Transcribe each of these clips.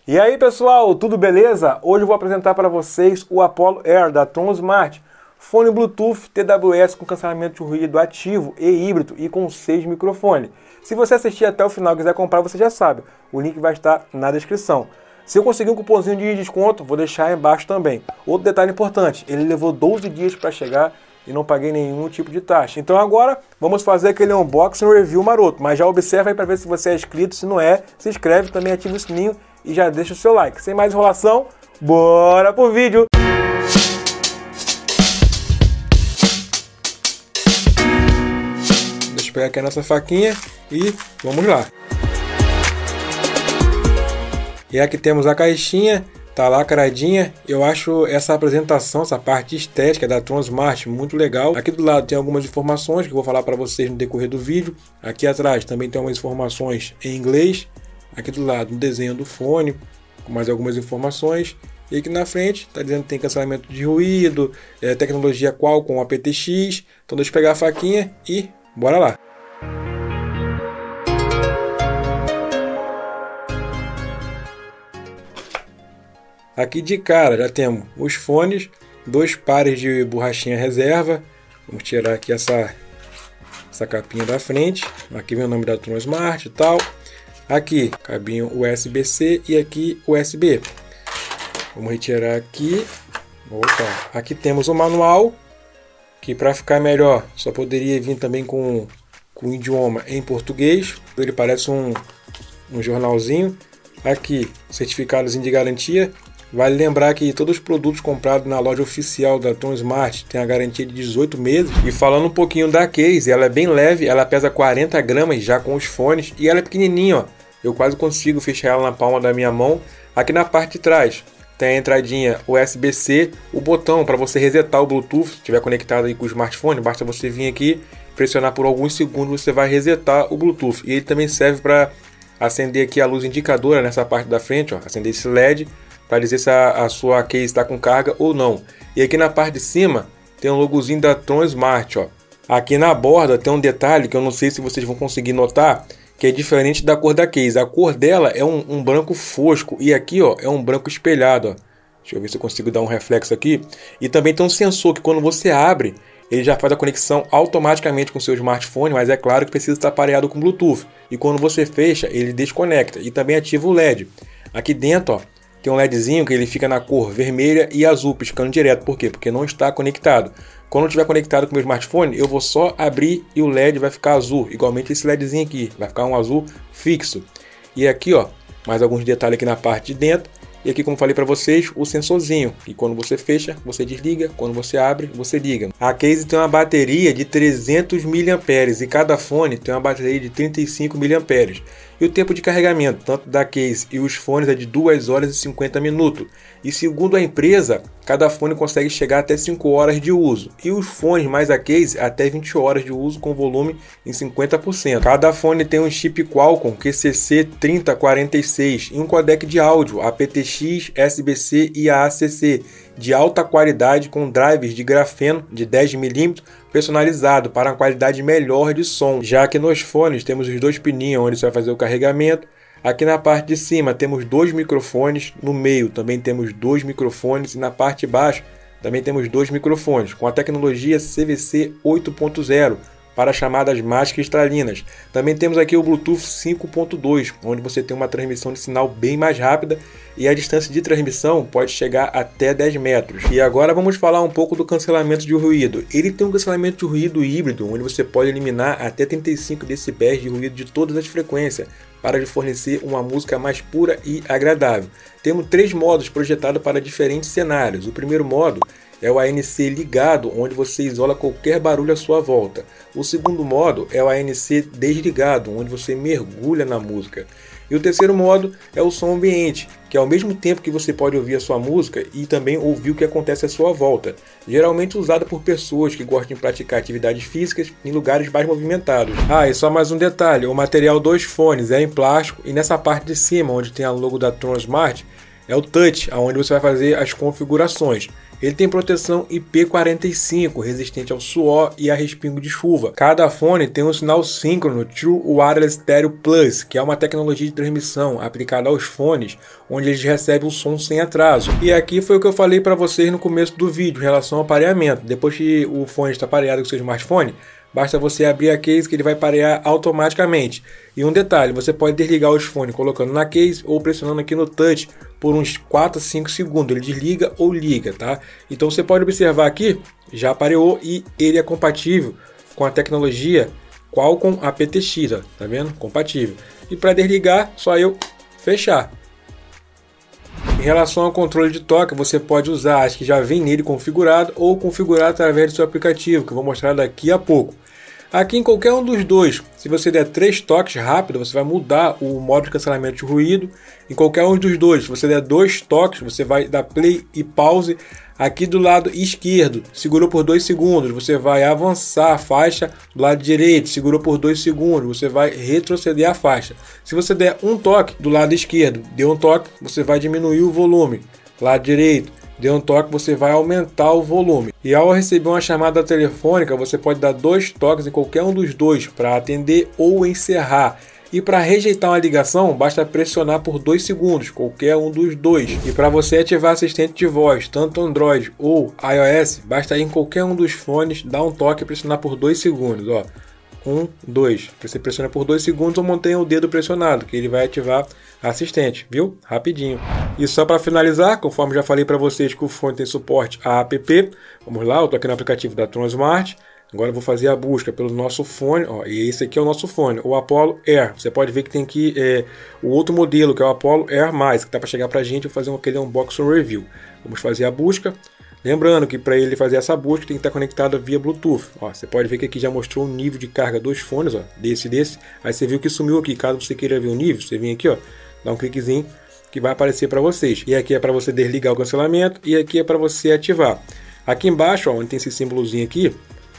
E aí pessoal, tudo beleza? Hoje eu vou apresentar para vocês o Apollo Air da Tron Smart, fone Bluetooth TWS com cancelamento de ruído ativo e híbrido e com 6 microfones. Se você assistir até o final e quiser comprar, você já sabe, o link vai estar na descrição. Se eu conseguir um cupomzinho de desconto, vou deixar aí embaixo também. Outro detalhe importante, ele levou 12 dias para chegar e não paguei nenhum tipo de taxa. Então agora vamos fazer aquele unboxing review maroto, mas já observa aí para ver se você é inscrito, se não é, se inscreve, também ativa o sininho e já deixa o seu like. Sem mais enrolação, bora pro vídeo! Deixa eu pegar aqui a nossa faquinha e vamos lá. E aqui temos a caixinha, tá lacradinha. Eu acho essa apresentação, essa parte estética da Tron Smart muito legal. Aqui do lado tem algumas informações que eu vou falar para vocês no decorrer do vídeo. Aqui atrás também tem algumas informações em inglês. Aqui do lado um desenho do fone, com mais algumas informações. E aqui na frente está dizendo que tem cancelamento de ruído, tecnologia Qualcomm aptX. Então deixa eu pegar a faquinha e bora lá. Aqui de cara já temos os fones, 2 pares de borrachinha reserva. Vamos tirar aqui essa capinha da frente. Aqui vem o nome da Tron Smart e tal. Aqui cabinho USB-C e aqui USB. Vamos retirar aqui. Opa. Aqui temos o manual, que para ficar melhor só poderia vir também com idioma em português. Ele parece um jornalzinho. Aqui certificados de garantia. Vale lembrar que todos os produtos comprados na loja oficial da Tron Smart têm a garantia de 18 meses. E falando um pouquinho da case, ela é bem leve, ela pesa 40 gramas já com os fones e ela é pequenininha, ó. Eu quase consigo fechar ela na palma da minha mão. Aqui na parte de trás tem a entradinha USB-C, o botão para você resetar o Bluetooth, se estiver conectado aí com o smartphone, basta você vir aqui, pressionar por alguns segundos, você vai resetar o Bluetooth. E ele também serve para acender aqui a luz indicadora nessa parte da frente, ó, acender esse LED, para dizer se a sua case está com carga ou não. E aqui na parte de cima tem um logozinho da Tron Smart, ó. Aqui na borda tem um detalhe que eu não sei se vocês vão conseguir notar, que é diferente da cor da case. A cor dela é um branco fosco e aqui, ó, é um branco espelhado, ó. Deixa eu ver se eu consigo dar um reflexo aqui. E também tem um sensor que quando você abre, ele já faz a conexão automaticamente com o seu smartphone, mas é claro que precisa estar pareado com Bluetooth. E quando você fecha, ele desconecta e também ativa o LED. Aqui dentro, ó, tem um LEDzinho que ele fica na cor vermelha e azul, piscando direto. Por quê? Porque não está conectado. Quando eu estiver conectado com o meu smartphone, eu vou só abrir e o LED vai ficar azul. Igualmente esse LEDzinho aqui, vai ficar um azul fixo. E aqui, ó, mais alguns detalhes aqui na parte de dentro. E aqui, como falei para vocês, o sensorzinho. E quando você fecha, você desliga. Quando você abre, você liga. A case tem uma bateria de 300 mAh e cada fone tem uma bateria de 35 mAh. E o tempo de carregamento, tanto da case e os fones, é de 2 horas e 50 minutos. E segundo a empresa, cada fone consegue chegar até 5 horas de uso. E os fones mais a case até 20 horas de uso com volume em 50%. Cada fone tem um chip Qualcomm QCC3046 e um codec de áudio aptX, SBC e AACC de alta qualidade com drivers de grafeno de 10 mm personalizado para uma qualidade melhor de som. Já que nos fones temos os 2 pininhos onde você vai fazer o carregamento. Aqui na parte de cima temos 2 microfones, no meio também temos 2 microfones e na parte de baixo também temos 2 microfones com a tecnologia CVC 8.0 para chamadas mais cristalinas. Também temos aqui o Bluetooth 5.2, onde você tem uma transmissão de sinal bem mais rápida e a distância de transmissão pode chegar até 10 metros. E agora vamos falar um pouco do cancelamento de ruído. Ele tem um cancelamento de ruído híbrido, onde você pode eliminar até 35 decibéis de ruído de todas as frequências, para lhe fornecer uma música mais pura e agradável. Temos 3 modos projetados para diferentes cenários. O primeiro modo é o ANC ligado, onde você isola qualquer barulho à sua volta. O segundo modo é o ANC desligado, onde você mergulha na música. E o terceiro modo é o som ambiente, que ao mesmo tempo que você pode ouvir a sua música e também ouvir o que acontece à sua volta, geralmente usado por pessoas que gostam de praticar atividades físicas em lugares mais movimentados. Ah, e só mais um detalhe, o material dos fones é em plástico e nessa parte de cima, onde tem a logo da Tron Smart, é o touch, onde você vai fazer as configurações. Ele tem proteção IP45, resistente ao suor e a respingo de chuva. Cada fone tem um sinal síncrono True Wireless Stereo Plus, que é uma tecnologia de transmissão aplicada aos fones, onde eles recebem o som sem atraso. E aqui foi o que eu falei para vocês no começo do vídeo, em relação ao pareamento. Depois que o fone está pareado com o seu smartphone, basta você abrir a case que ele vai parear automaticamente. E um detalhe, você pode desligar os fones colocando na case ou pressionando aqui no touch por uns 4 a 5 segundos. Ele desliga ou liga, tá? Então você pode observar aqui, já pareou e ele é compatível com a tecnologia Qualcomm aptX, ó, tá vendo? Compatível. E para desligar, só eu fechar. Em relação ao controle de toque, você pode usar as que já vem nele configurado ou configurar através do seu aplicativo, que eu vou mostrar daqui a pouco. Aqui em qualquer um dos dois, se você der 3 toques rápido, você vai mudar o modo de cancelamento de ruído. Em qualquer um dos dois, se você der 2 toques, você vai dar play e pause. Aqui do lado esquerdo, segurou por 2 segundos, você vai avançar a faixa. Do lado direito, segurou por 2 segundos, você vai retroceder a faixa. Se você der um toque do lado esquerdo, deu um toque, você vai diminuir o volume. Lado direito, deu um toque, você vai aumentar o volume. E ao receber uma chamada telefônica, você pode dar 2 toques em qualquer um dos dois para atender ou encerrar. E para rejeitar uma ligação, basta pressionar por 2 segundos, qualquer um dos dois. E para você ativar assistente de voz, tanto Android ou iOS, basta ir em qualquer um dos fones, dar um toque e pressionar por 2 segundos. Ó. 1, 2. Você pressiona por 2 segundos ou mantenha o dedo pressionado, que ele vai ativar assistente, viu? Rapidinho. E só para finalizar, conforme já falei para vocês que o fone tem suporte a app, vamos lá, eu estou aqui no aplicativo da Tronsmart. Agora eu vou fazer a busca pelo nosso fone, ó, e esse aqui é o nosso fone, o Apollo Air. Você pode ver que tem aqui o outro modelo, que é o Apollo Air+, que está para chegar para a gente, eu vou fazer aquele unboxing review. Vamos fazer a busca. Lembrando que para ele fazer essa busca tem que estar conectado via Bluetooth. Ó, você pode ver que aqui já mostrou o nível de carga dos fones, ó, desse. Aí você viu que sumiu aqui. Caso você queira ver o nível, você vem aqui, ó, dá um cliquezinho que vai aparecer para vocês. E aqui é para você desligar o cancelamento e aqui é para você ativar. Aqui embaixo, ó, onde tem esse símbolozinho aqui,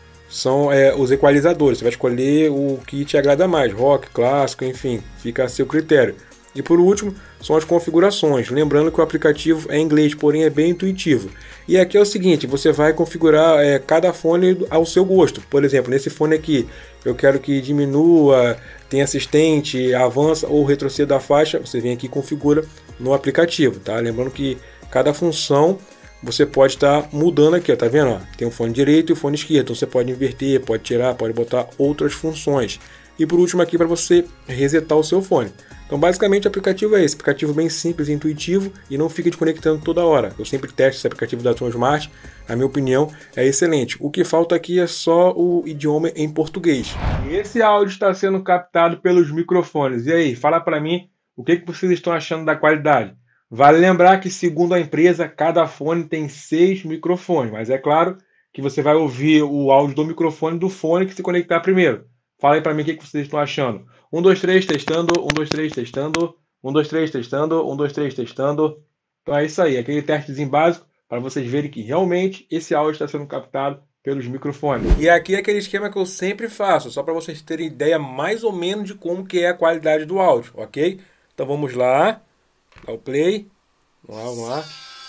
são os equalizadores. Você vai escolher o que te agrada mais, rock, clássico, enfim, fica a seu critério. E por último, são as configurações. Lembrando que o aplicativo é em inglês, porém é bem intuitivo. E aqui é o seguinte, você vai configurar cada fone ao seu gosto. Por exemplo, nesse fone aqui, eu quero que diminua, tenha assistente, avança ou retroceda a faixa. Você vem aqui e configura no aplicativo, tá? Lembrando que cada função você pode estar mudando aqui, ó, tá vendo? Ó, tem o fone direito e o fone esquerdo, então você pode inverter, pode tirar, pode botar outras funções. E por último aqui para você resetar o seu fone. Então basicamente o aplicativo é esse, aplicativo bem simples e intuitivo e não fica desconectando toda hora. Eu sempre testo esse aplicativo da Tronsmart, a minha opinião é excelente. O que falta aqui é só o idioma em português. E esse áudio está sendo captado pelos microfones. E aí, fala para mim o que vocês estão achando da qualidade. Vale lembrar que, segundo a empresa, cada fone tem 6 microfones, mas é claro que você vai ouvir o áudio do microfone do fone que se conectar primeiro. Fala aí pra mim o que vocês estão achando. 1, 2, 3, testando. 1, 2, 3, testando. 1, 2, 3, testando. 1, 2, 3, testando. Então é isso aí, aquele testezinho básico para vocês verem que realmente esse áudio está sendo captado pelos microfones. E aqui é aquele esquema que eu sempre faço, só para vocês terem ideia mais ou menos de como que é a qualidade do áudio, ok? Então vamos lá. Dá o play. Vamos lá.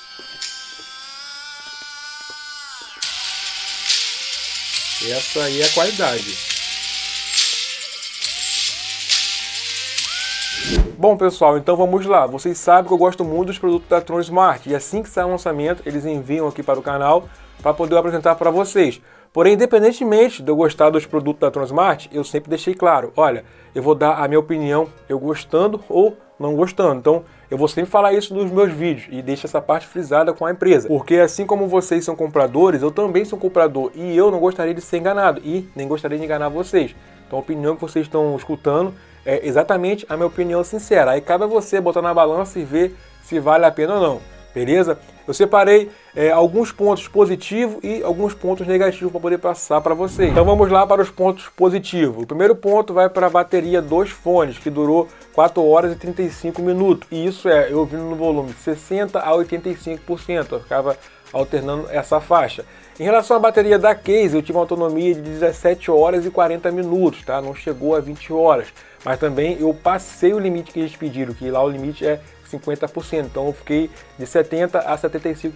Essa aí é a qualidade. Bom pessoal, então vamos lá. Vocês sabem que eu gosto muito dos produtos da Tronsmart e assim que sair o lançamento, eles enviam aqui para o canal para poder apresentar para vocês. Porém, independentemente de eu gostar dos produtos da Tronsmart, eu sempre deixei claro, olha, eu vou dar a minha opinião, eu gostando ou não gostando. Então, eu vou sempre falar isso nos meus vídeos e deixo essa parte frisada com a empresa. Porque assim como vocês são compradores, eu também sou comprador e eu não gostaria de ser enganado e nem gostaria de enganar vocês. Então, a opinião que vocês estão escutando é exatamente a minha opinião sincera. Aí cabe a você botar na balança e ver se vale a pena ou não. Beleza? Eu separei alguns pontos positivos e alguns pontos negativos para poder passar para vocês. Então vamos lá para os pontos positivos. O primeiro ponto vai para a bateria dos fones, que durou 4 horas e 35 minutos. E isso eu ouvindo no volume 60% a 85%. Eu ficava alternando essa faixa. Em relação à bateria da case, eu tive uma autonomia de 17 horas e 40 minutos, tá? Não chegou a 20 horas. Mas também eu passei o limite que eles pediram, que lá o limite é 50%, então eu fiquei de 70% a 75%.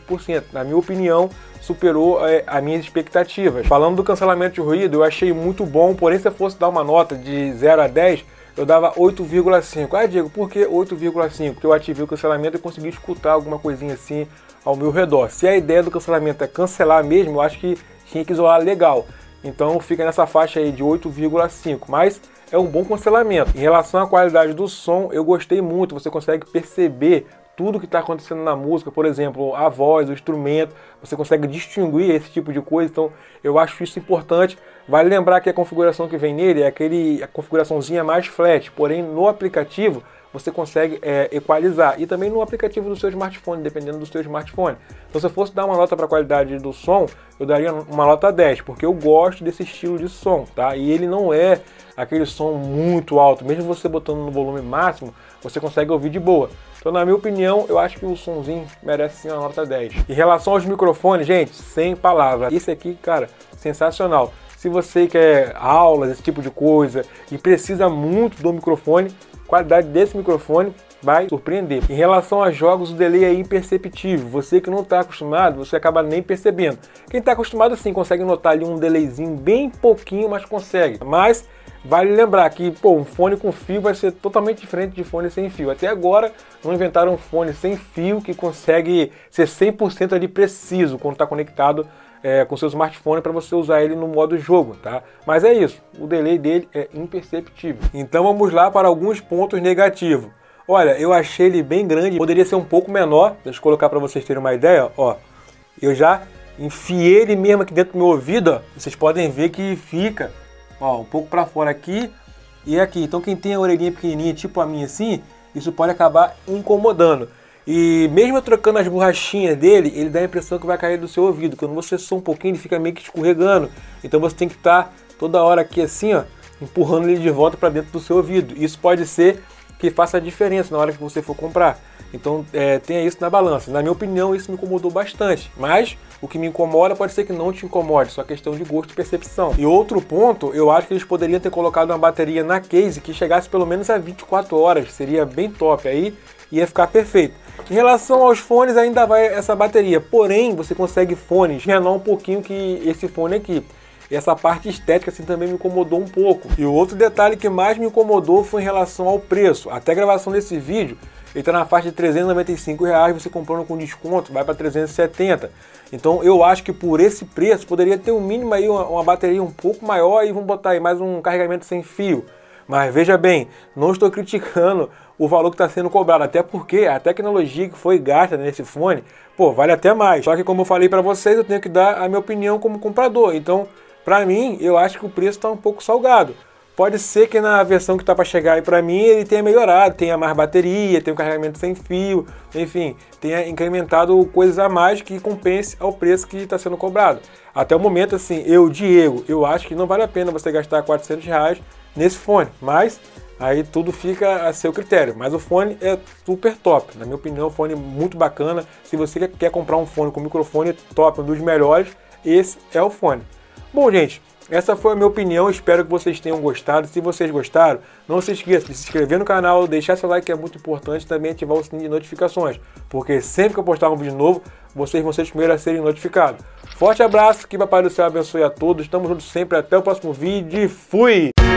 cancelamento. Na minha opinião, superou as minhas expectativas. Falando do cancelamento de ruído, eu achei muito bom, porém se eu fosse dar uma nota de 0 a 10, eu dava 8,5. Ah, Diego, por que 8,5? Porque eu ativei o cancelamento e consegui escutar alguma coisinha assim ao meu redor. Se a ideia do cancelamento é cancelar mesmo, eu acho que tinha que isolar legal. Então fica nessa faixa aí de 8,5, mas é um bom cancelamento. Em relação à qualidade do som, eu gostei muito, você consegue perceber tudo que está acontecendo na música, por exemplo, a voz, o instrumento, você consegue distinguir esse tipo de coisa, então eu acho isso importante. Vale lembrar que a configuração que vem nele é a configuraçãozinha mais flat, porém no aplicativo você consegue equalizar, e também no aplicativo do seu smartphone, dependendo do seu smartphone. Então se eu fosse dar uma nota para a qualidade do som, eu daria uma nota 10, porque eu gosto desse estilo de som, tá? E ele não é aquele som muito alto, mesmo você botando no volume máximo, você consegue ouvir de boa. Então, na minha opinião, eu acho que o sonzinho merece sim uma nota 10. Em relação aos microfones, gente, sem palavras. Esse aqui, cara, sensacional. Se você quer aulas, esse tipo de coisa, e precisa muito do microfone, a qualidade desse microfone vai surpreender. Em relação a jogos, o delay é imperceptível. Você que não está acostumado, você acaba nem percebendo. Quem está acostumado, sim, consegue notar ali um delayzinho bem pouquinho, mas consegue. Mas vale lembrar que, um fone com fio vai ser totalmente diferente de fone sem fio. Até agora não inventaram um fone sem fio que consegue ser 100% ali preciso quando está conectado com seu smartphone para você usar ele no modo jogo, tá? Mas é isso, o delay dele é imperceptível. Então vamos lá para alguns pontos negativos. Olha, eu achei ele bem grande, poderia ser um pouco menor. Deixa eu colocar para vocês terem uma ideia, ó. Eu já enfiei ele mesmo aqui dentro do meu ouvido, ó. Vocês podem ver que fica um pouco para fora aqui e aqui. Então quem tem a orelhinha pequenininha, tipo a minha assim, isso pode acabar incomodando. E mesmo eu trocando as borrachinhas dele, ele dá a impressão que vai cair do seu ouvido. Quando você só um pouquinho, ele fica meio que escorregando. Então você tem que estar toda hora aqui assim, ó, empurrando ele de volta para dentro do seu ouvido. Isso pode ser que faça a diferença na hora que você for comprar. Então tenha isso na balança. Na minha opinião, isso me incomodou bastante. Mas o que me incomoda pode ser que não te incomode, só questão de gosto e percepção. E outro ponto, eu acho que eles poderiam ter colocado uma bateria na case que chegasse pelo menos a 24 horas. Seria bem top, aí ia ficar perfeito. Em relação aos fones, ainda vai essa bateria. Porém, você consegue fones menor um pouquinho que esse fone aqui. E essa parte estética assim também me incomodou um pouco. E o outro detalhe que mais me incomodou foi em relação ao preço. Até a gravação desse vídeo, ele está na faixa de R$395, você comprando com desconto, vai para 370. Então eu acho que por esse preço poderia ter um mínimo aí, uma bateria um pouco maior e vamos botar aí mais um carregamento sem fio. Mas veja bem, não estou criticando o valor que está sendo cobrado, até porque a tecnologia que foi gasta nesse fone, vale até mais. Só que como eu falei para vocês, eu tenho que dar a minha opinião como comprador. Então, para mim, eu acho que o preço está um pouco salgado. Pode ser que na versão que está para chegar aí para mim, ele tenha melhorado, tenha mais bateria, tenha um carregamento sem fio, enfim, tenha incrementado coisas a mais que compense ao preço que está sendo cobrado. Até o momento, assim, Diego, eu acho que não vale a pena você gastar R$400 nesse fone, mas aí tudo fica a seu critério. Mas o fone é super top, na minha opinião, o fone é muito bacana. Se você quer comprar um fone com microfone top, um dos melhores, esse é o fone. Bom, gente, essa foi a minha opinião, espero que vocês tenham gostado. Se vocês gostaram, não se esqueça de se inscrever no canal, deixar seu like que é muito importante, também ativar o sininho de notificações, porque sempre que eu postar um vídeo novo, vocês vão ser os primeiros a serem notificados. Forte abraço, que Papai do Céu abençoe a todos, estamos juntos sempre, até o próximo vídeo e fui!